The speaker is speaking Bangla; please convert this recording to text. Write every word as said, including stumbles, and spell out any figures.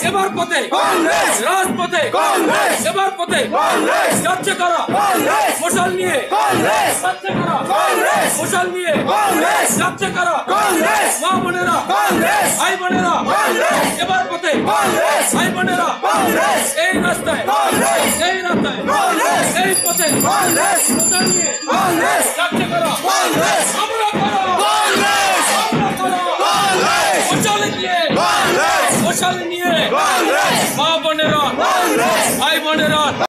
এবার পথে রাজপথে এবার পথে যাচ্ছে কারা মশাল নিয়ে যাচ্ছে কারা মশাল নিয়ে যাচ্ছে কারা মা বোনেরা ভাই বোনেরা এবার পথে ভাই বোনেরা এই রাস্তায় এই রাস্তায় এই পথে মশাল নিয়ে যাচ্ছে কারা আমরা মশাল নিয়ে মশাল নিয়ে মা বোনেরা ভাই বোনেরা